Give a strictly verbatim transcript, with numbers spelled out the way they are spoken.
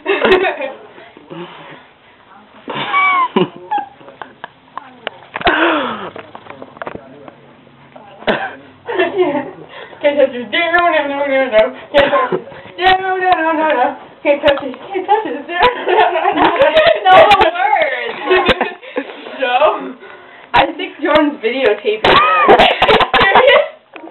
Can't touch it. No, no, no, no, no. Can't touch it. No, no, no, no, no, no. Can't touch it. Can't touch it. No, no, no, no. No words. Joe, I think Jordan's videotaping this.